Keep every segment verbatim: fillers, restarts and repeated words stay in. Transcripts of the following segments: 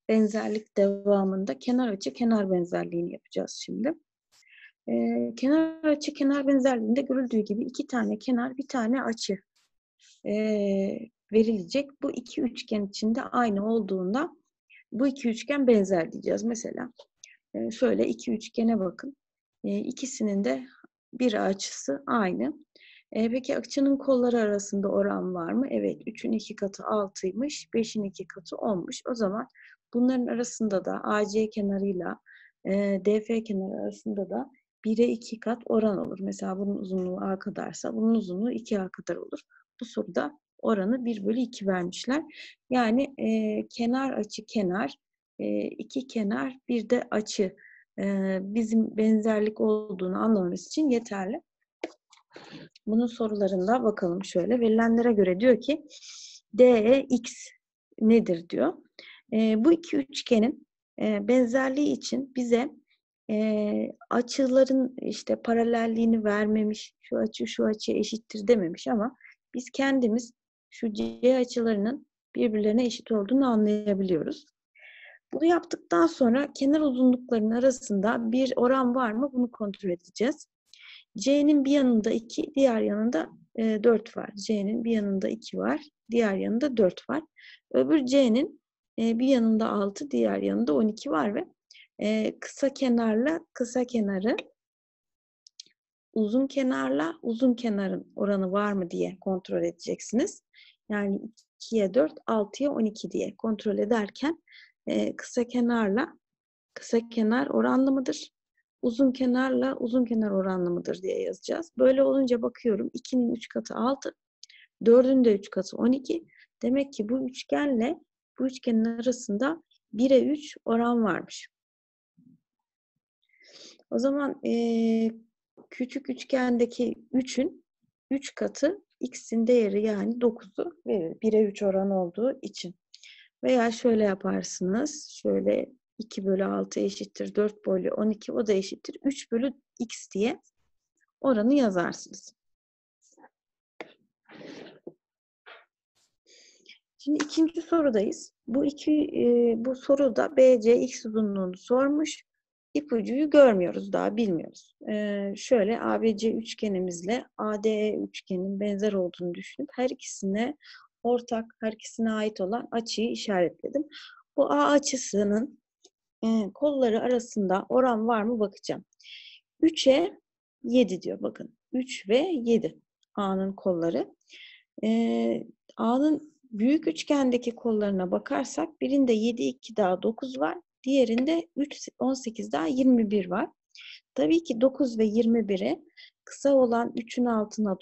benzerlik devamında kenar açı kenar benzerliğini yapacağız şimdi. Ee, kenar açı kenar benzerliğinde görüldüğü gibi iki tane kenar, bir tane açı e, verilecek. Bu iki üçgen içinde aynı olduğunda bu iki üçgen benzer diyeceğiz. Mesela e, şöyle iki üçgene bakın. E, ikisinin de bir açısı aynı. E, peki açının kolları arasında oran var mı? Evet. üçün iki katı altıymış. beşin iki katı onmuş. O zaman bunların arasında da A C kenarıyla e, D F kenarı arasında da bire iki kat oran olur. Mesela bunun uzunluğu A kadarsa bunun uzunluğu iki A kadar olur. Bu soruda oranı bir bölü iki vermişler. Yani e, kenar açı kenar, e, iki kenar bir de açı e, bizim benzerlik olduğunu anlamamız için yeterli. Bunun sorularında bakalım şöyle. Verilenlere göre diyor ki D E X nedir diyor. E, bu iki üçgenin e, benzerliği için bize e, açıların işte paralelliğini vermemiş, şu açı şu açıya eşittir dememiş ama biz kendimiz şu C açılarının birbirlerine eşit olduğunu anlayabiliyoruz. Bunu yaptıktan sonra kenar uzunluklarının arasında bir oran var mı? Bunu kontrol edeceğiz. C'nin bir yanında iki, diğer yanında e, dört var. C'nin bir yanında iki var, diğer yanında dört var. Öbür C'nin e, bir yanında altı, diğer yanında on iki var ve e, kısa kenarla kısa kenarı, uzun kenarla uzun kenarın oranı var mı diye kontrol edeceksiniz. Yani ikiye dört, altıya on iki diye kontrol ederken e, kısa kenarla kısa kenar oranlı mıdır? Uzun kenarla uzun kenar oranlı mıdır diye yazacağız. Böyle olunca bakıyorum ikinin üç katı altı, dördün de üç katı on iki. Demek ki bu üçgenle bu üçgenin arasında bire üç oran varmış. O zaman e, küçük üçgendeki üçün üç katı x'in değeri yani dokuzu verir. bire üç oran olduğu için. Veya şöyle yaparsınız. Şöyle iki bölü altı eşittir dört bölü on iki, o da eşittir üç bölü x diye oranı yazarsınız. Şimdi ikinci sorudayız. Bu iki e, bu soruda B C x uzunluğunu sormuş. İpucuyu görmüyoruz, daha bilmiyoruz. E, şöyle A B C üçgenimizle A D E üçgenin benzer olduğunu düşünüp her ikisine ortak, her ikisine ait olan açıyı işaretledim. Bu A açısının e, kolları arasında oran var mı bakacağım. üçe yedi diyor bakın. üç ve yedi A'nın kolları. E, A'nın büyük üçgendeki kollarına bakarsak birinde yedi, iki daha dokuz var. Diğerinde üç, on sekiz daha yirmi bir var. Tabii ki dokuz ve yirmi biri kısa olan üçün altına,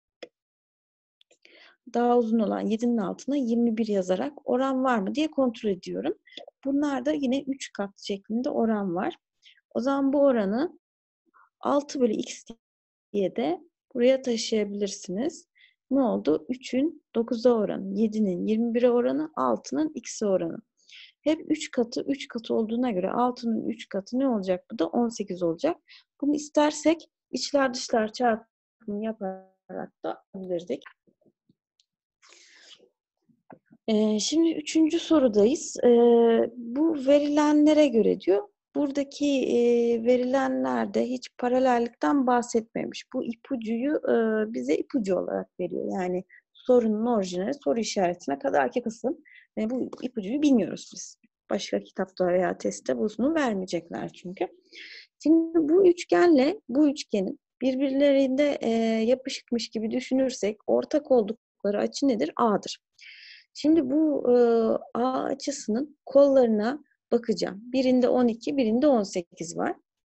daha uzun olan yedinin altına yirmi bir yazarak oran var mı diye kontrol ediyorum. Bunlarda yine üç kat şeklinde oran var. O zaman bu oranı altı bölü x diye de buraya taşıyabilirsiniz. Ne oldu? üçün dokuza oranı, yedinin yirmi bire oranı, altının x'e oranı. Hep üç katı üç katı olduğuna göre altının üç katı ne olacak? Bu da on sekiz olacak. Bunu istersek içler dışlar çarpımı yaparak da alabilirdik. Ee, şimdi üçüncü sorudayız. Ee, bu verilenlere göre diyor. Buradaki e, verilenlerde hiç paralellikten bahsetmemiş. Bu ipucuyu e, bize ipucu olarak veriyor. Yani sorunun orijinali, soru işaretine kadarki kısım. E, bu ipucuyu bilmiyoruz biz. Başka kitapta veya testte bunu vermeyecekler çünkü. Şimdi bu üçgenle bu üçgenin birbirlerinde e, yapışıkmış gibi düşünürsek ortak oldukları açı nedir? A'dır. Şimdi bu e, A açısının kollarına bakacağım. Birinde on iki, birinde on sekiz var.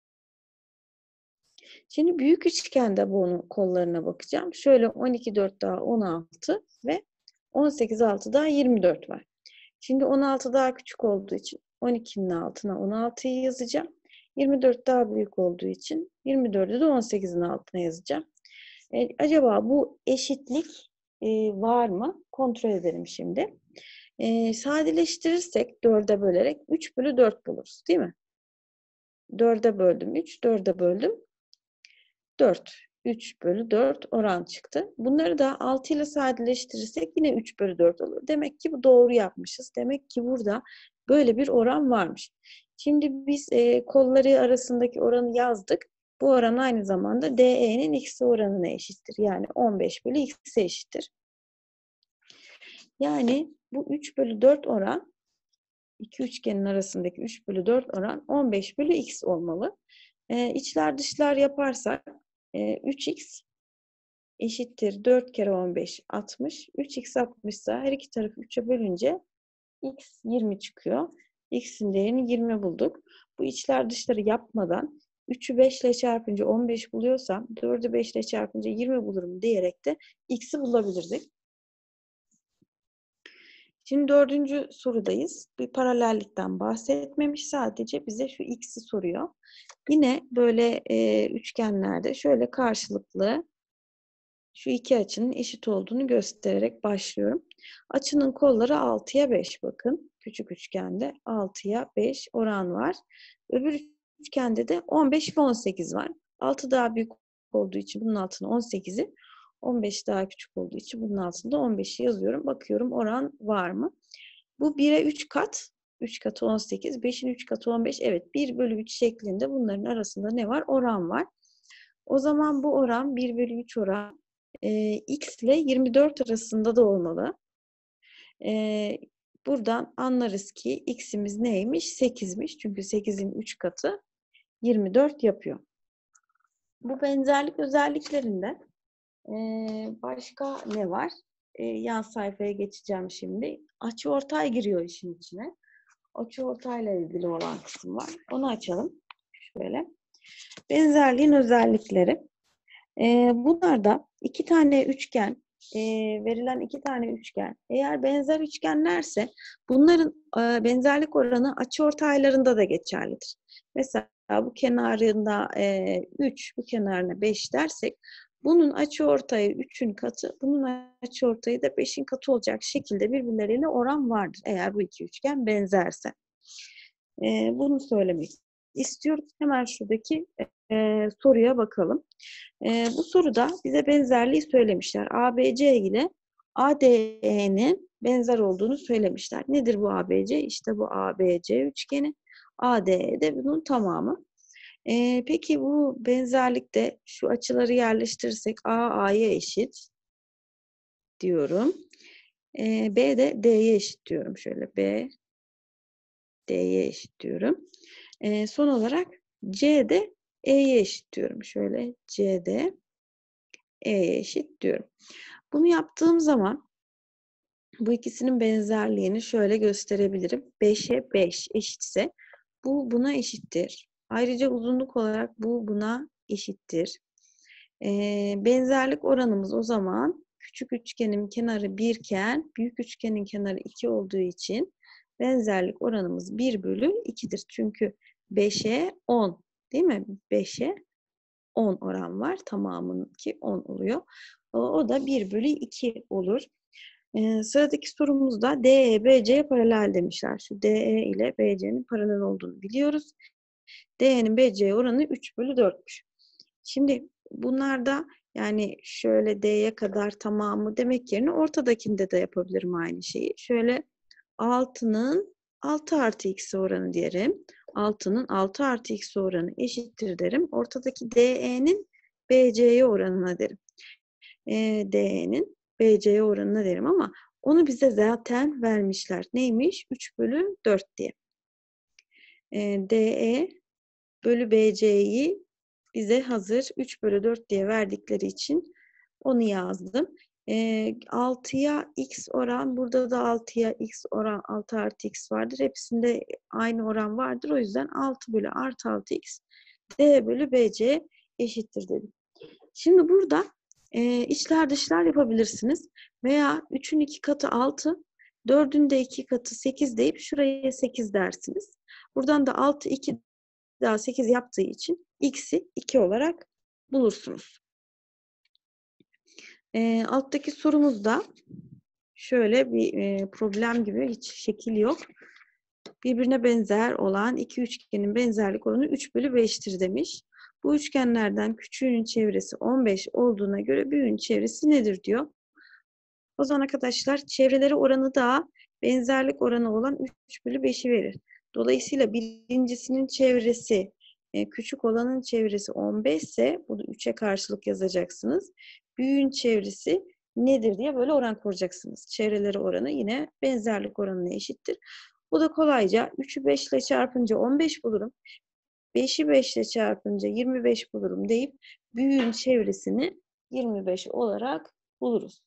Şimdi büyük üçgende bunun kollarına bakacağım. Şöyle on iki, dört daha on altı ve on sekiz, altı daha yirmi dört var. Şimdi on altı daha küçük olduğu için on ikinin altına on altıyı yazacağım. yirmi dört daha büyük olduğu için yirmi dördü de on sekizin altına yazacağım. E, acaba bu eşitlik e, var mı? Kontrol edelim şimdi. E, sadeleştirirsek dörde bölerek üç bölü dört buluruz değil mi? dörde böldüm üç, dörde böldüm dört. üç bölü dört oran çıktı. Bunları da altı ile sadeleştirirsek yine üç bölü dört olur. Demek ki bu doğru yapmışız. Demek ki burada Böyle bir oran varmış. Şimdi biz e, kolları arasındaki oranı yazdık. Bu oran aynı zamanda D E'nin X oranına eşittir. Yani on beş bölü X'e eşittir. Yani bu üç bölü dört oran, iki üçgenin arasındaki üç bölü dört oran on beş bölü X olmalı. Ee, içler dışlar yaparsak e, üç X eşittir dört kere on beş, altmış. üç X altmış ise her iki tarafı üçe bölünce X yirmi çıkıyor. X'in değerini yirmi bulduk. Bu içler dışları yapmadan üçü beş ile çarpınca on beş buluyorsam dördü beş ile çarpınca yirmi bulurum diyerek de X'i bulabilirdik. Şimdi dördüncü sorudayız. Bir paralellikten bahsetmemiş. Sadece bize şu X'i soruyor. Yine böyle e, üçgenlerde şöyle karşılıklı şu iki açının eşit olduğunu göstererek başlıyorum. Açının kolları altıya beş bakın. Küçük üçgende altıya beş oran var. Öbür üçgende de on beş ve on sekiz var. altı daha büyük olduğu için bunun altına on sekizi, on beş daha küçük olduğu için bunun altında on beşi yazıyorum. Bakıyorum oran var mı? Bu bire üç kat. üç katı on sekiz. beşin üç katı on beş. Evet, bir bölü üç şeklinde bunların arasında ne var? Oran var. O zaman bu oran bir bölü üç oran e, X ile yirmi dört arasında da olmalı. E, buradan anlarız ki X'imiz neymiş? sekizmiş. Çünkü sekizin üç katı yirmi dört yapıyor. Bu benzerlik özelliklerinde e, başka ne var? E, yan sayfaya geçeceğim şimdi. Açıortay giriyor işin içine. Açıortayla ilgili olan kısım var. Onu açalım. Şöyle. Benzerliğin özellikleri. E, bunlarda iki tane üçgen, e, verilen iki tane üçgen, eğer benzer üçgenlerse bunların e, benzerlik oranı açıortaylarında da geçerlidir. Mesela bu kenarında e, üç, bu kenarına beş dersek, bunun açıortayı üçün katı, bunun açıortayı da beşin katı olacak şekilde birbirleriyle oran vardır. Eğer bu iki üçgen benzerse. E, bunu söylemek istiyoruz. Hemen şuradaki e, soruya bakalım. E, bu soruda bize benzerliği söylemişler. A B C ile A D E'nin benzer olduğunu söylemişler. Nedir bu A B C? İşte bu A B C üçgeni. A D E de bunun tamamı. E, peki bu benzerlikte şu açıları yerleştirirsek A A'ya eşit diyorum. E, B de D'ye eşit diyorum. Şöyle B D'ye eşit diyorum. E, son olarak C de E'ye eşit diyorum. Şöyle C de E'ye eşit diyorum. Bunu yaptığım zaman bu ikisinin benzerliğini şöyle gösterebilirim. beşe beş eşitse bu buna eşittir. Ayrıca uzunluk olarak bu buna eşittir. Ee, benzerlik oranımız o zaman küçük üçgenin kenarı bir iken büyük üçgenin kenarı iki olduğu için benzerlik oranımız bir bölü ikidir. Çünkü beşe on değil mi? beşe on oran var. Tamamınki on oluyor. O, o da bir bölü iki olur. Ee, sıradaki sorumuzda D E B C'ye paralel demişler. Şu D E ile B C'nin paralel olduğunu biliyoruz. D E'nin B C'ye oranı üç bölü dörtmüş. Şimdi bunlarda yani şöyle D'ye kadar tamamı demek yerine ortadakinde de yapabilirim aynı şeyi. Şöyle altının altı artı x oranı diyelim. altının altı artı x oranı eşittir derim. Ortadaki D E'nin B C'ye oranına derim. E, D E'nin B C'ye oranına derim ama onu bize zaten vermişler. Neymiş? üç bölü dört diye. E, D E bölü B C'yi bize hazır üç bölü dört diye verdikleri için onu yazdım. E, altıya x oran, burada da altıya x oran, altı artı x vardır. Hepsinde aynı oran vardır. O yüzden altı bölü artı altı x D bölü B C eşittir dedim. Şimdi burada e, içler dışlar yapabilirsiniz. Veya üçün iki katı altı, dördün de iki katı sekiz deyip şuraya sekiz dersiniz. Buradan da altı, iki daha sekiz yaptığı için x'i iki olarak bulursunuz. E, alttaki sorumuzda şöyle bir e, problem gibi, hiç şekil yok. Birbirine benzer olan iki üçgenin benzerlik oranı üç bölü beştir demiş. Bu üçgenlerden küçüğünün çevresi on beş olduğuna göre büyüğünün çevresi nedir diyor. O zaman arkadaşlar çevreleri oranı da benzerlik oranı olan üç bölü beşi verir. Dolayısıyla birincisinin çevresi e, küçük olanın çevresi on beş ise bunu üçe karşılık yazacaksınız. Büyüğün çevresi nedir diye böyle oran kuracaksınız. Çevreleri oranı yine benzerlik oranına eşittir. Bu da kolayca üçü beş ile çarpınca on beş bulurum. beşi beş ile çarpınca yirmi beş bulurum deyip büyüğün çevresini yirmi beş olarak buluruz.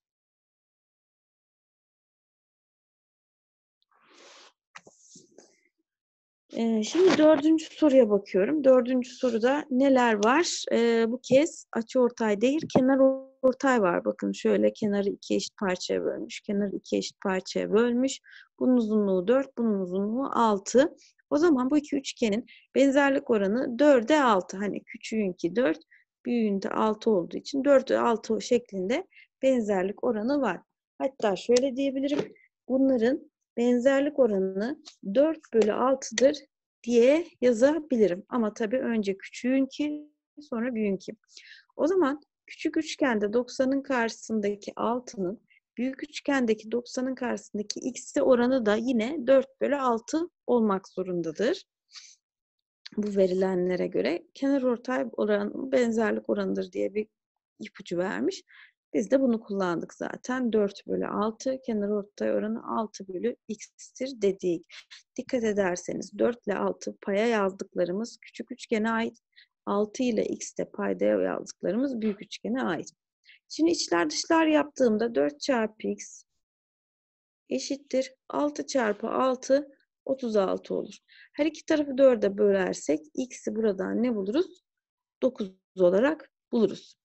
Ee, şimdi dördüncü soruya bakıyorum. Dördüncü soruda neler var? Ee, bu kez açıortay değil, kenarortay var. Bakın şöyle kenarı iki eşit parçaya bölmüş. Kenarı iki eşit parçaya bölmüş. Bunun uzunluğu dört, bunun uzunluğu altı. O zaman bu iki üçgenin benzerlik oranı dörde altı. Hani küçüğünki dört, büyüğünde altı olduğu için dörde altı şeklinde benzerlik oranı var. Hatta şöyle diyebilirim. Bunların benzerlik oranı dört bölü altıdır diye yazabilirim. Ama tabii önce küçüğünki sonra büyüğünki. O zaman küçük üçgende doksanın karşısındaki altının büyük üçgendeki doksanın karşısındaki x'e oranı da yine dört bölü altı olmak zorundadır. Bu verilenlere göre kenarortay oranı benzerlik oranıdır diye bir ipucu vermiş. Biz de bunu kullandık zaten. dört bölü altı kenarortay oranı altı bölü x'tir dedik. Dikkat ederseniz dört ile altı paya yazdıklarımız küçük üçgene ait. altı ile x de paydaya yazdıklarımız büyük üçgene ait. Şimdi içler dışlar yaptığımda dört çarpı x eşittir. altı çarpı altı otuz altı olur. Her iki tarafı dörde bölersek x'i buradan ne buluruz? dokuz olarak buluruz.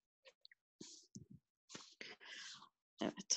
Evet.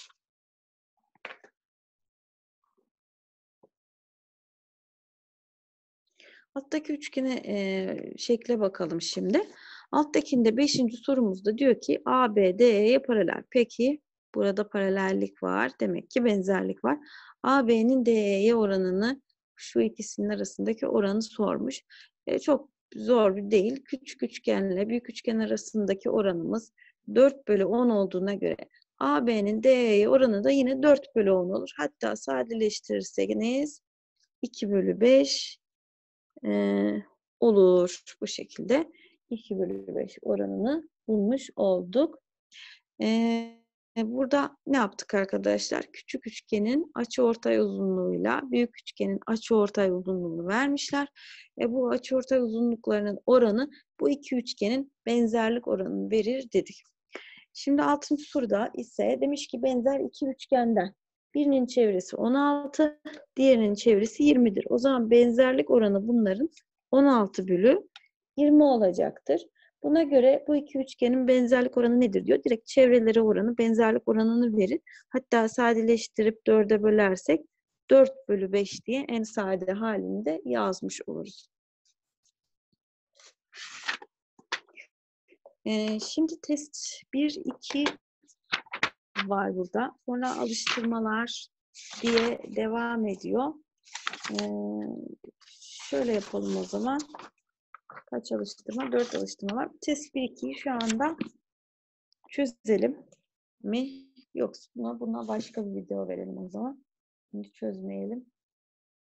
Alttaki üçgene e, şekle bakalım şimdi. Alttakinde beşinci sorumuzda diyor ki A B D E'ye paralel. Peki burada paralellik var. Demek ki benzerlik var. A B'nin D E'ye oranını şu ikisinin arasındaki oranı sormuş. E, çok zor bir değil. Küçük üçgenle büyük üçgen arasındaki oranımız dört bölü on olduğuna göre A B'nin D E'ye oranı da yine dört bölü on olur. Hatta sadeleştirirseniz iki bölü beş Ee, olur. Bu şekilde iki bölü beş oranını bulmuş olduk. Ee, burada ne yaptık arkadaşlar? Küçük üçgenin açıortay uzunluğuyla büyük üçgenin açıortay uzunluğunu vermişler. E, bu açıortay uzunluklarının oranı bu iki üçgenin benzerlik oranını verir dedik. Şimdi altıncı soruda ise demiş ki benzer iki üçgenden birinin çevresi on altı, diğerinin çevresi yirmidir. O zaman benzerlik oranı bunların on altı bölü yirmi olacaktır. Buna göre bu iki üçgenin benzerlik oranı nedir diyor. Direkt çevreleri oranı, benzerlik oranını verir. Hatta sadeleştirip dörde bölersek dört bölü beş diye en sade halinde yazmış oluruz. Ee, şimdi test bir, iki var burada. Sonra alıştırmalar diye devam ediyor. Ee, şöyle yapalım o zaman. Kaç alıştırma? Dört alıştırma var. Test bir, ikiyi şu anda çözelim mi? Yoksa buna, buna başka bir video verelim o zaman. Şimdi çözmeyelim.